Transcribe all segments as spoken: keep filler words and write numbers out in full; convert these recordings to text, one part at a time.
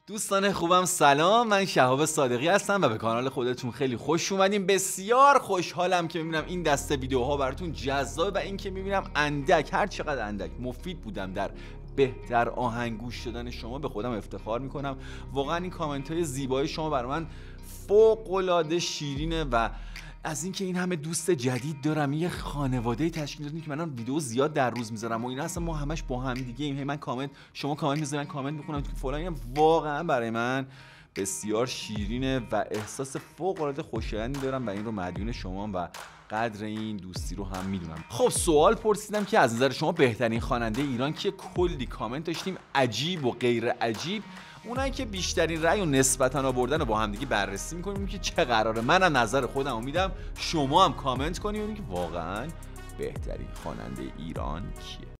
دوستان خوبم سلام، من شهاب صادقی هستم و به کانال خودتون خیلی خوش اومدیم. بسیار خوشحالم که میبینم این دسته ویدیوها براتون جذاب و این که میبینم اندک، هر چقدر اندک مفید بودم در بهتر آهنگوش شدن شما، به خودم افتخار میکنم. واقعا این کامنت های زیبای شما برای من فوق العاده شیرینه و از اینکه این همه دوست جدید دارم، یه خانواده تشکیل دادیم که من ویدیو زیاد در روز میذارم و اینا، اصلا ما همش با هم دیگه ایم. هی من کامنت، شما کامنت میذارن، کامنت میخونم که فلان، اینم واقعا برای من بسیار شیرینه و احساس فوق العاده خوشایندی دارم و این رو مدیون شما و قدر این دوستی رو هم میدونم. خب سوال پرسیدم که از نظر شما بهترین خواننده ایران که کلی کامنت داشتیم عجیب و غیر عجیب. اونایی که بیشترین رأی و نسبتا آوردن رو با هم دیگه بررسی می‌کنیم که چه قراره. منم نظر خودمو میدم، شما هم کامنت کنید ببینید که واقعا بهترین خواننده ایران کیه.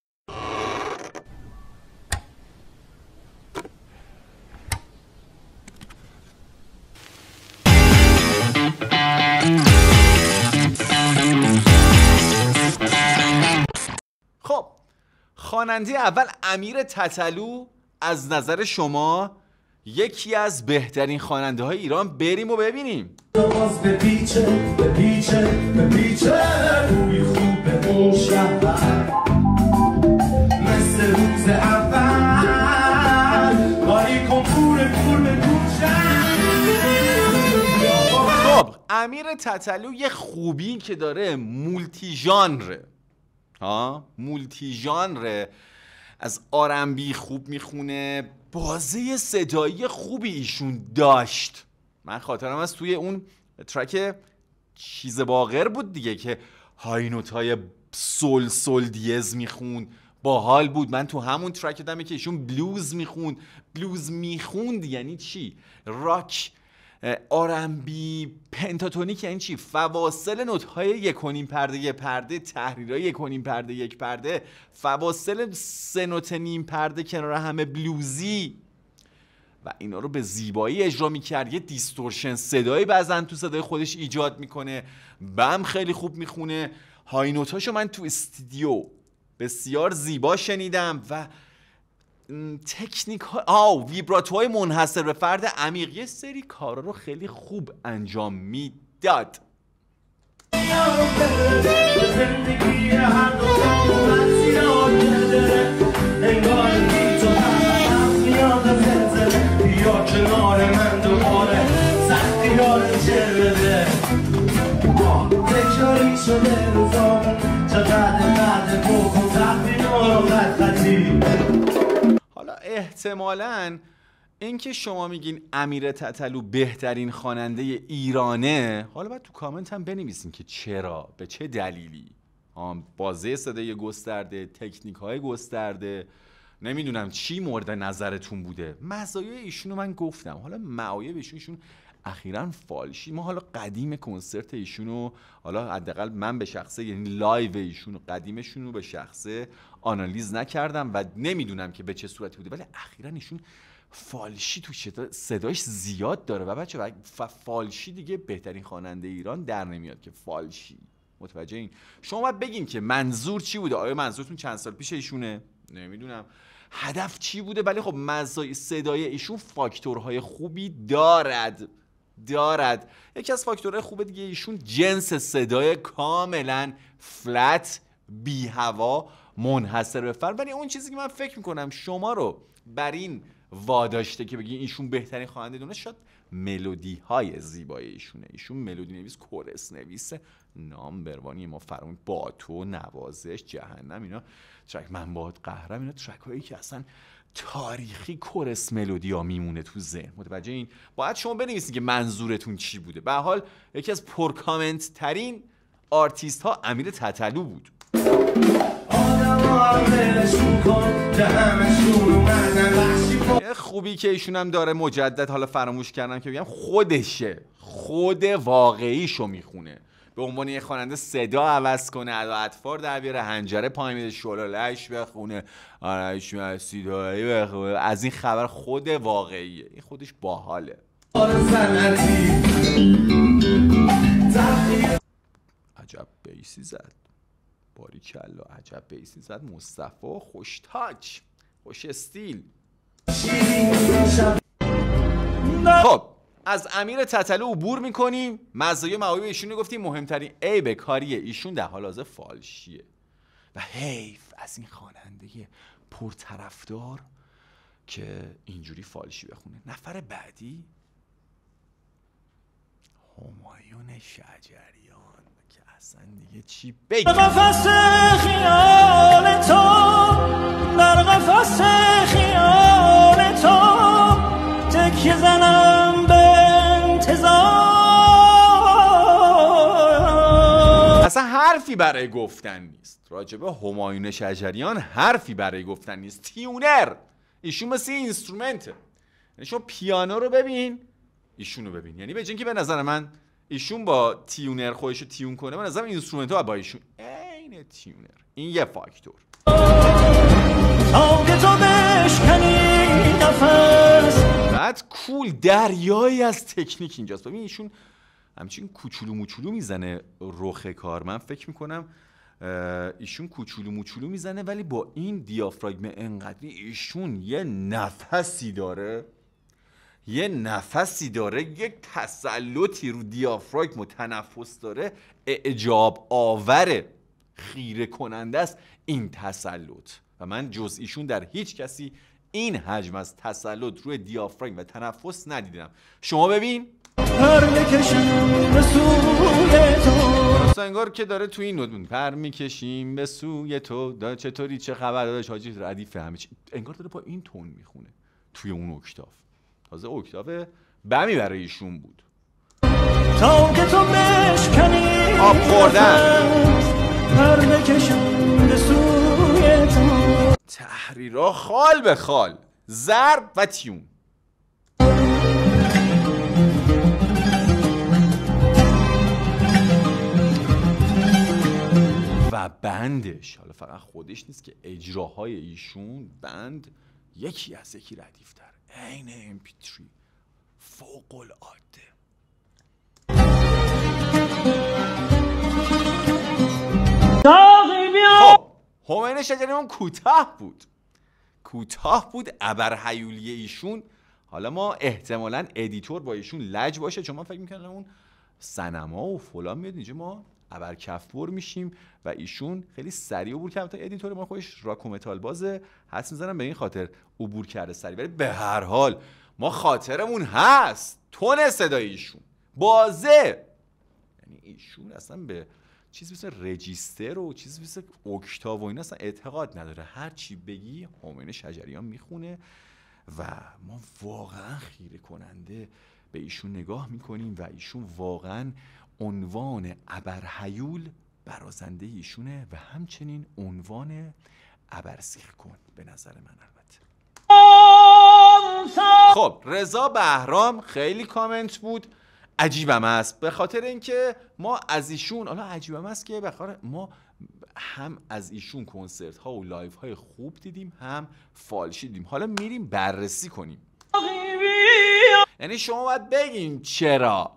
خب خواننده اول امیر تتلو از نظر شما یکی از بهترین خواننده های ایران. بریم و ببینیم. خب امیر تتلو یه خوبی که داره مولتی ژانره، ها مولتی ژانره. از آر ام بی خوب میخونه، بازه صدایی خوبی ایشون داشت. من خاطرم از توی اون ترک چیز باقر بود دیگه که های نوتای سول سول دیز میخون، باحال بود. من تو همون ترک دمه که ایشون بلوز میخون. بلوز میخوند یعنی چی؟ راک، آر ام بی، پنتاتونیک یعنی چی؟ فواصل نوت‌های یک و نیم پرده یک پرده، تحریرهای یک و نیم پرده یک پرده، فواصل سه نوت نیم پرده کنار همه بلوزی و اینا رو به زیبایی اجرا می‌کرد. یه دیستورشن صدایی بعضن تو صدای خودش ایجاد میکنه. بم خیلی خوب میخونه. های نوتاشو من تو استودیو بسیار زیبا شنیدم و تکنیک ها، آو ویبراتوهای منحصر به فرد عمیق، یه سری کارا رو خیلی خوب انجام میداد. احتمالاً اینکه شما میگین امیر تتلو بهترین خواننده ایرانه، حالا باید تو کامنت هم بنویسین که چرا، به چه دلیلی. بازه صدای گسترده، تکنیک های گسترده، نمیدونم چی مورد نظرتون بوده. مزایای ایشون رو من گفتم، حالا معایب ایشون ایشون اخیراً فالشی. ما حالا قدیم کنسرت ایشونو، حالا حداقل من به شخصه، یعنی لایو ایشونو قدیمشونو به شخصه آنالیز نکردم و نمیدونم که به چه صورتی بوده، ولی اخیراً ایشون فالشی تو صداش زیاد داره و بچه فالشی دیگه بهترین خواننده ایران در نمیاد که فالشی. متوجه این؟ شما باید بگین که منظور چی بوده. آیا منظورتون چند سال پیش ایشونه؟ نمیدونم هدف چی بوده، ولی خب مزایای صدای ایشون فاکتورهای خوبی دارد دارد یکی از فاکتورهای خوب دیگه ایشون جنس صدای کاملا فلت، بی هوا، منحصر به فرد. ولی اون چیزی که من فکر میکنم شما رو بر این واداشته که بگین ایشون بهترین خواننده دونه، شاید ملودی های زیبای ایشونه. ایشون ملودی نویس، کورس نویس نامبروانی ما، فراموش با تو، نوازش، جهنم، اینا ترک من باهات قهرم، اینا ترک هایی که اصلا تاریخی کورس ملودی ها میمونه تو ذهن. متوجه این؟ باید شما بنویسید که منظورتون چی بوده. به هر حال یکی از پرکامنت ترین آرتیست ها امیر تتلو بود. خوبی که ایشون هم داره، مجدد حالا فراموش کردم که بگم، خودشه، خود واقعیشو میخونه. به عنوان یه خواننده صدا عوض کنه، ادا اطفار در بیاره، حنجره پایین میده، شلالش بخونه، آرش مسیدایی بخونه. از این خبر خود واقعیه. این خودش باحاله. عجب بیسی زد. باریکلا، عجب بیسی زد مصطفی. خوش تاچ، خوش استیل. خب از امیر تتلو عبور میکنیم. مزایای معایب ایشون رو گفتیم. مهمترین عیب کاری ایشون در حال حاضر فالشیه و حیف از این خواننده پرطرفدار که اینجوری فالشی بخونه. نفر بعدی همایون شجریان که اصلا دیگه چی بگم. قفس خیال تو، در قفس خیال تو تکیه زنم به انتظار. اصلا حرفی برای گفتن نیست راجبه همایون شجریان، حرفی برای گفتن نیست. تیونر ایشون مثل اینسترومنته. یعنی شما پیانو رو ببین، ایشون رو ببین. یعنی به جای اینکه به نظر من ایشون با تیونر خودش رو تیون کنه، به نظر من اینسترومنت ها با ایشون عین تیونر. این یه فاکتور. بعد کول دریایی از تکنیک اینجاست. ببین ایشون همچین کوچولو موچولو میزنه رخ کار. من فکر میکنم ایشون کوچولو موچولو میزنه ولی با این دیافراگم انقدری ایشون یه نفسی داره، یه نفسی داره، یک تسلطی رو دیافراگم و تنفس داره، اعجاب آوره، خیره کننده است این تسلط. و من جز ایشون در هیچ کسی این حجم از تسلط روی دیافراگم و تنفس ندیدم. شما ببین پر میکشیم به سوی تو، انگار که داره تو این نوت پر میکشیم به سوی تو، دا چطوری، چه خبر داداش، حاجی ردیفه همه چی، انگار داره با این تون میخونه توی اون اکتاف. تازه اکتاف بمی برای ایشون بود. تا که تو بشکنی آب خوردن، پر میکشیم به سوی تو. تحریرها خال به خال، ضرب و تیون. و بندش، حالا فقط خودش نیست که اجراهای ایشون، بند یکی از یکی ردیفتر، عین ام پی تری، فوق العاده. خب همایون شجریان کوتاه بود، کوتاه بود. ابرهیولی ایشون، حالا ما احتمالاً ادیتور با ایشون لج باشه، چون من فکر میکنم اون سینما و فلان میاد اینجا ما ابر کفبر میشیم و ایشون خیلی سریع عبور کرد. تا ادیتور ما خودش راک و متال بازه، حدس میزنم به این خاطر عبور کرده سریع. ولی به هر حال ما خاطرمون هست تون صدای ایشون بازه. یعنی ایشون اصلا به چیز مثل رجیستر و چیز مثل اکتاو و اینا اصلا اعتقاد نداره. هر چی بگی همایون شجریان میخونه و ما واقعا خیره کننده به ایشون نگاه میکنیم و ایشون واقعا عنوان ابرهیول برازنده ایشونه و همچنین عنوان ابرسیخ کن به نظر من. البته خب رضا بهرام خیلی کامنت بود، عجیبم است به خاطر اینکه ما از ایشون، حالا عجیبم است که بخاطر ما هم از ایشون کنسرت ها و لایف های خوب دیدیم، هم فالشی دیدیم. حالا میریم بررسی کنیم. یعنی شما باید بگین چرا.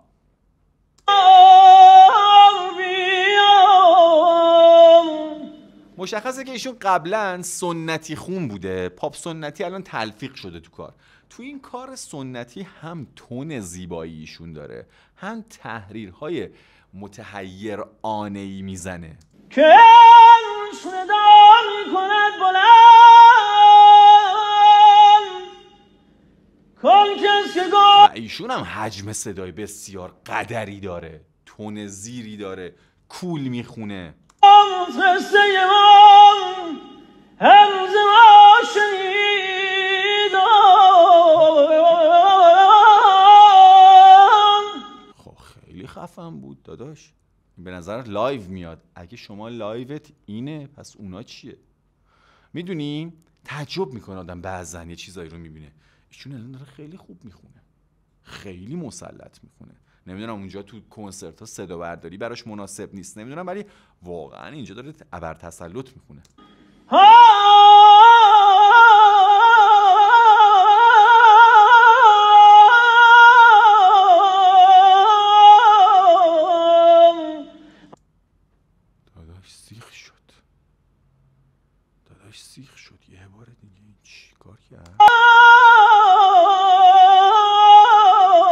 مشخصه که ایشون قبلا سنتی خون بوده، پاپ سنتی، الان تلفیق شده تو کار. تو این کار سنتی هم تون زیبایی ایشون داره، هم تحریرهای متحیر آنه‌ای میزنه که صدا میکند بلند کن کس که و ایشون هم حجم صدای بسیار قدری داره، تون زیری داره، کول میخونه. قصه من همز ما شنیدم. خب خیلی خفن بود داداش. به نظر لایو میاد. اگه شما لایوت اینه پس اونا چیه؟ میدونی تعجب میکنه آدم بعضا یه چیزایی رو میبینه. ایشون الان داره خیلی خوب میخونه، خیلی مسلط میخونه. نمیدونم اونجا تو کنسرت ها صدا برداری براش مناسب نیست، نمیدونم، ولی واقعا اینجا داره ابر تسلط میخونه. داداش سیخ شد، داداش سیخ شد. یه بار دیگه این چی کار کرد؟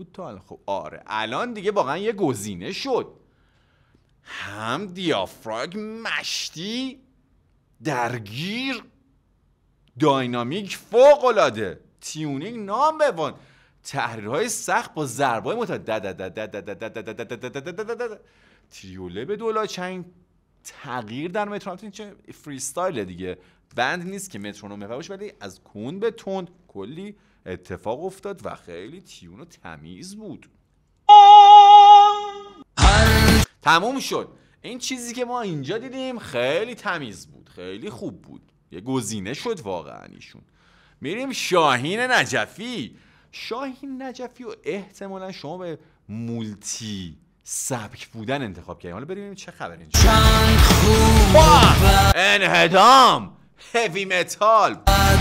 تا الان؟ خب آره الان دیگه واقعا یه گزینه شد. هم دیافراگم مشتی درگیر، داینامیک فوق العاده، تیونینگ نامبر، تحریرهای سخت با ضربای متعدد، تریوله به دولا چنگ، تغییر در مترونوم. چه فری استایل دیگه، بند نیست که مترونوم باشه، ولی از کند به تند کلی اتفاق افتاد و خیلی تیون و تمیز بود. تموم شد. این چیزی که ما اینجا دیدیم خیلی تمیز بود، خیلی خوب بود، یه گزینه شد واقعا ایشون. میریم شاهین نجفی. شاهین نجفی و احتمالا شما به مولتی سبک بودن انتخاب کردیم. حالا بریم چه خبر اینجا. انهدام هیوی متال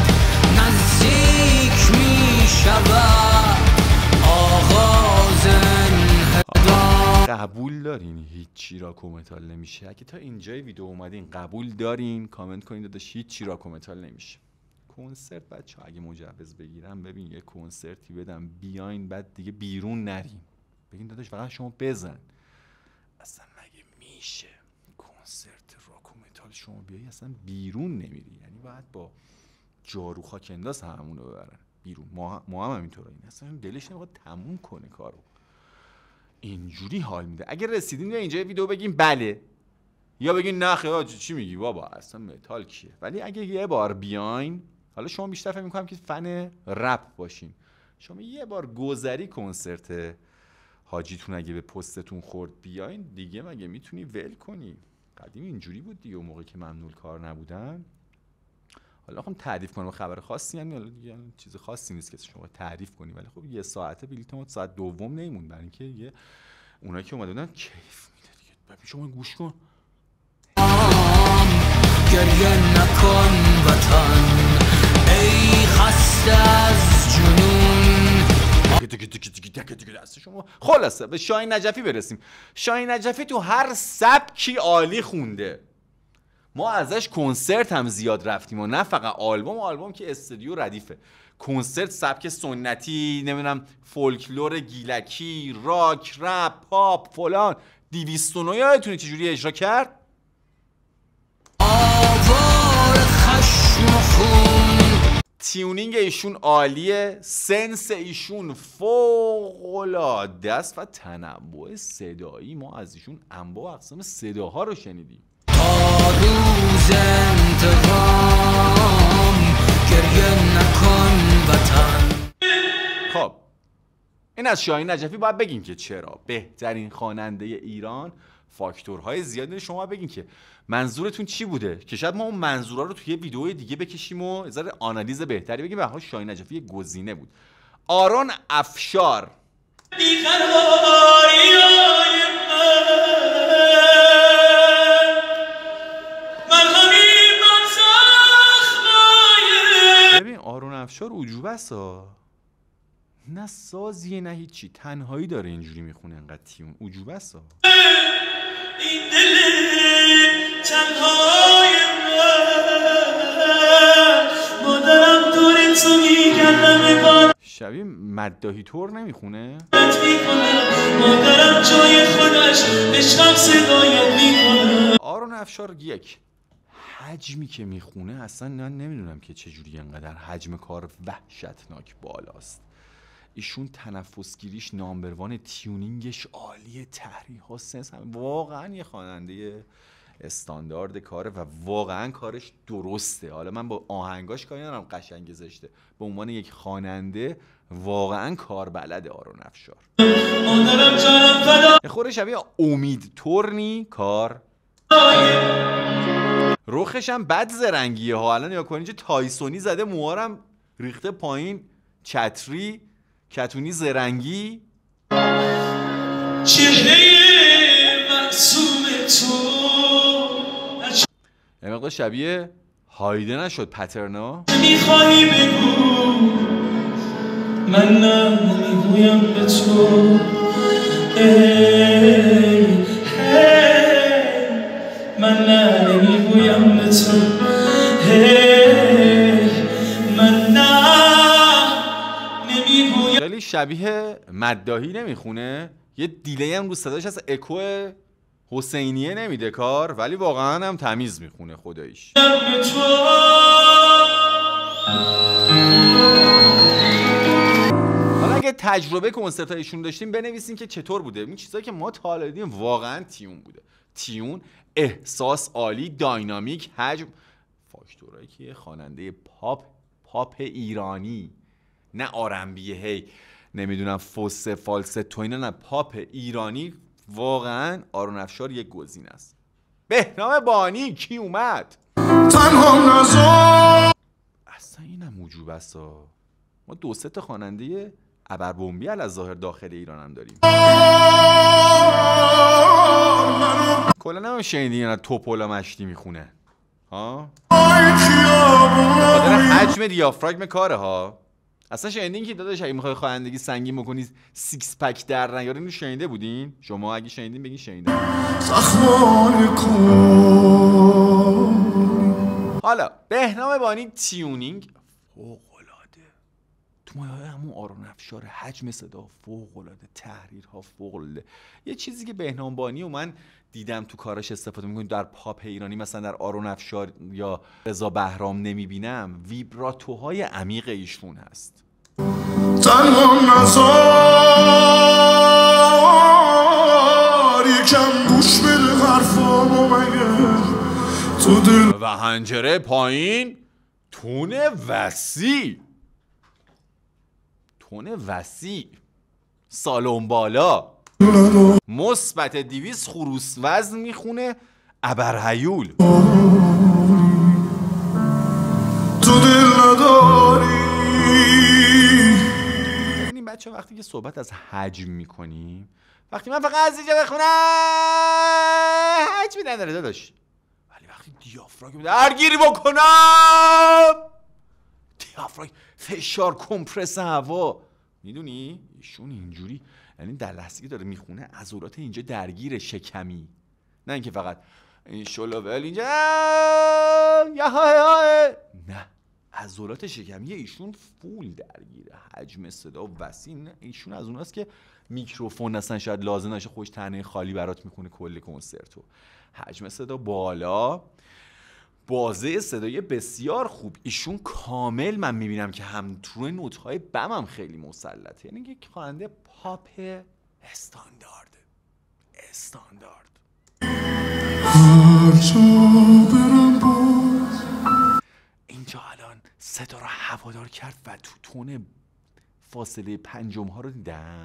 نزدیک می شود آغاز انهدام. قبول دارین هیچی را کومنتال نمیشه؟ اگه تا اینجای ویدیو اومدین قبول دارین کامنت کنین داداش هیچی را کومنتال نمیشه. کنسرت بچه‌ها اگه مجوز بگیرم ببین یه کنسرتی بدم بیاین بعد دیگه بیرون نرین، بگین داداش فقط شما بزن. اصلا مگه میشه کنسرت راک و متال شما بیایی اصلا بیرون نمیری؟ یعنی باید با جارو خاک انداز همونو ببرن بیرون. ما ما هم همینطوره، این اصلا دلش نمیخواد تموم کنه کارو، اینجوری حال میده. اگه رسیدین یا اینجا ویدیو بگین بله یا بگین نه خیلی چی میگی بابا اصلا متال کیه. ولی اگه یه بار بیاین، حالا شما بیشتر فکر میکنم که فن رپ باشین، شما یه بار گذری کنسرت حاجیتون اگه به پستتون خورد بیاین دیگه مگه میتونی ول کنی؟ قدیم اینجوری بود دیگه، اون موقع که ممنوع کار نبودن. حالا خب تعریف کنم خبر خاصی یعنی حالا دیگه چیز خاصی نیست که شما تعریف کنی، ولی خب یه ساعته بلیط ما ساعت دوم نمیمون، برای اینکه یه اونایی که اومده بودن کیف میده دیگه. ببین شما گوش کن. گریه نکن وطن ای خسته از جنون. شما خلاصه به شاهین نجفی برسیم. شاهین نجفی تو هر سبکی عالی خونده. ما ازش کنسرت هم زیاد رفتیم و نه فقط آلبوم. آلبوم که استودیو ردیفه، کنسرت سبک سنتی، نمیدونم فولکلور گیلکی، راک، رپ، پاپ، فلان. دویست و نه یادتونه چجوری اجرا کرد؟ آوار خشم و خون. تیونینگ ایشون عالیه، سنس ایشون فوق العاده است و تنوع صدایی ما از ایشون انواع و اقسام صداها رو شنیدیم. تا روز انتقام گریه نکن وطن. خب این از شاهین نجفی باید بگیم که چرا بهترین خواننده ایران. فاکتورهای زیادی شما بگین که منظورتون چی بوده که شاید ما اون منظورها رو توی ویدیو دیگه بکشیم و یه ذره آنالیز بهتری بگیم. و شاهین نجفی یه گزینه بود. آرون افشار ببین آرون افشار عجوبه است ها، نه سازیه نه هیچی، تنهایی داره اینجوری میخونه انقدر تیون. عجوبه است ها. این دل تنهای من مادرم داره تو میگردم شبیه مداحی طور نمیخونه؟ مادرم جای خودش عشقم صدایت میکنه. آرون افشار یک حجمی که میخونه اصلا من نمیدونم که چجوری انقدر حجم کار وحشتناک بالاست. ایشون تنفسگیریش نامبروان، تیونینگش عالیه، تحریح ها سنس هم. واقعا یه خواننده استاندارد کاره و واقعا کارش درسته. حالا من با آهنگاش کاری ندارم قشنگ زشته، به عنوان یک خواننده واقعا کار بلده آرون افشار. خود شبیه امید تورنی کار، رخش هم بد زرنگیه ها. الان نگاه کنید چه تایسونی زده، موهارم ریخته پایین، چتری کتونی زرنگی. چهره معصوم تو یه مقدار شبیه هایده نشد پترنا؟ میخوایی بگو من نه نمیگویم به تو. ای ای من نه نمیگویم به تو. ای من نه نمیگویم. خیلی شبیه مداحی نمیخونه؟ یه دیلی هم رو صداش هست، اکو حسینیه نمیده کار، ولی واقعا هم تمیز میخونه خداییش. حالا اگه تجربه کنسرت ایشون داشتیم بنویسین که چطور بوده. این چیزایی که ما تا حالا دیدیم واقعا تیون بوده. تیون، احساس عالی، داینامیک، حجم، فاکتورایی که یه خواننده پاپ پاپ ایرانی، نه آرنبی هی نمیدونم فوس فالستو اینا، نه پاپ ایرانی، واقعا آرون افشار یک گزینه است. بهنام بانی کی اومد؟ تنها نزار اصلا اینم موجوب است. ما دو سه تا خواننده ابربنبی الظاهر داخل ایران هم داریم. کلا هم شنیدین اینا توپولا مشتی میخونه ها؟ خاطر حجم دیافراگم کاره ها. اصلا شنیدین که داداش اگه میخوای خوانندگی سنگین بکنی سیکس پک در نیاره؟ اینو شنیده بودین؟ شما اگه شنیدین بگین شنیدین. حالا بهنام بانی تیونینگ فوق العاده، تو مایه‌های همون آرون افشار، حجم صدا فوق العاده، تحریرها فوق العاده. یه چیزی که بهنام بانی و من دیدم تو کاراش استفاده میکنیم در پاپ ایرانی، مثلا در آرون افشار یا رضا بهرام نمیبینم، ویبراتوهای عمیق ایشون هست. تنها نزار یکم گوش بده حرفامو مگه تو دل و حنجره پایین، تون وسیع، تون وسیع، سالن بالا، مثبت دیویس خروس وزن میخونه، ابرهیول. تو دل نداری. این بچه وقتی که صحبت از حجم میکنیم، وقتی من فقط از اینجا بخونم حجمی نداره داداش، ولی وقتی دیافراگم درگیری بکنم، دیافراگم فشار کمپرس هوا، میدونی ایشون اینجوری، یعنی در لحظه که داره میخونه عضلات اینجا درگیر شکمی، نه اینکه فقط این شلوول اینجا نه، عضلات شکمی ایشون فول درگیره، حجم صدا وسیع. ایشون از اوناست که میکروفون اصلا شاید لازم نشه خوش تنه خالی برات میخونه کل کنسرتو. حجم صدا بالا، بازه صدای بسیار خوب. ایشون کامل من میبینم که هم توی نوت‌های بم هم خیلی مسلطه، یعنی یک خواننده پاپ استاندارد استاندارد. اینجا الان صدا رو هوادار کرد و تو تون فاصله پنجم ها رو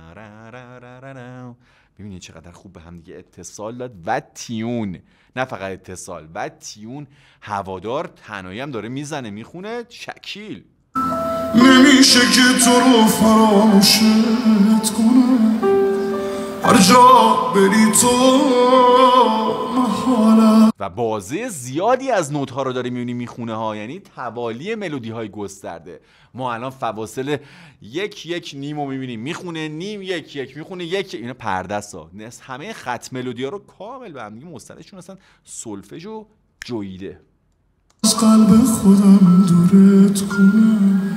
ببینید چقدر خوب به هم دیگه اتصال داد و تیون، نه فقط اتصال و تیون، هوادار تنهایی هم داره میزنه میخونه. شکیل نمیشه که تو رو فراموشت کنم، هر جا بری تو محالم. و بازه زیادی از نوت ها رو داره میبینی میخونه ها، یعنی توالی ملودی های گسترده. ما الان فواصل یک یک نیم رو میبینیم میخونه، نیم یک یک میخونه، یک اینا پردست ها، همه خط ملودی ها رو کامل به هم دیگه مستندشون اصلا سولفژ و جویده. از قلب خودم دورت کنم،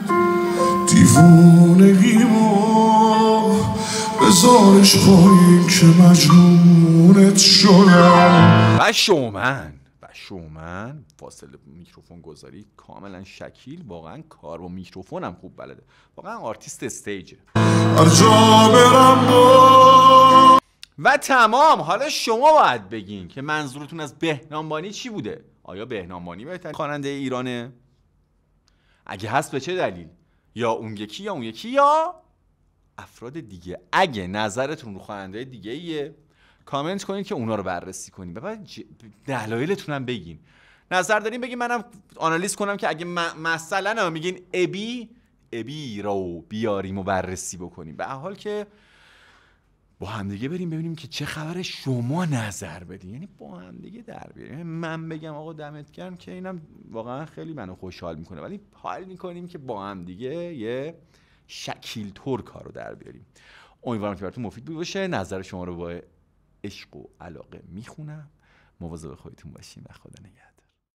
دیوونگیمو بذارش پایین که مجنونت شدم. و شومن و شومن فاصله میکروفون گذاری کاملا شکیل، واقعا کار با میکروفون هم خوب بلده، واقعا آرتیست استیجه. هر جا برم با و تمام. حالا شما باید بگین که منظورتون از بهنام بانی چی بوده. آیا بهنام بانی بهترین خواننده ایرانه؟ اگه هست به چه دلیل؟ یا اون یکی یا اون یکی یا افراد دیگه. اگه نظرتون رو خواننده دیگه ایه کامنت کنید که اونا رو بررسی کنید، بعد ج... دلایلتون هم بگین. نظر دارین بگین منم آنالیز کنم که اگه م... مثلا میگین ابی ابی رو بیاریم و بررسی بکنیم، به حال که با همدیگه بریم ببینیم که چه خبره، شما نظر بدین، یعنی با همدیگه در بیاریم. من بگم آقا دمت گرم که اینم واقعا خیلی منو خوشحال میکنه، ولی حال میکنیم که با همدیگه یه شکیل طور کارو در بیاریم. امیدوارم که براتون مفید بود باشه. نظر شما رو با عشق و علاقه میخونم. مواظب خودتون باشین و خدا نگهدار.